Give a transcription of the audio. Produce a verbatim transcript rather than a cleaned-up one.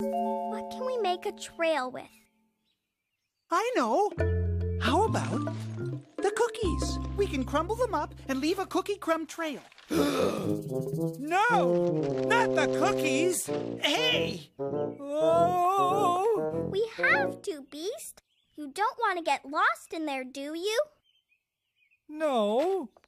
What can we make a trail with? I know. How about the cookies? We can crumble them up and leave a cookie crumb trail. No, not the cookies. Hey! Oh! We have to, Beast. You don't want to get lost in there, do you? No,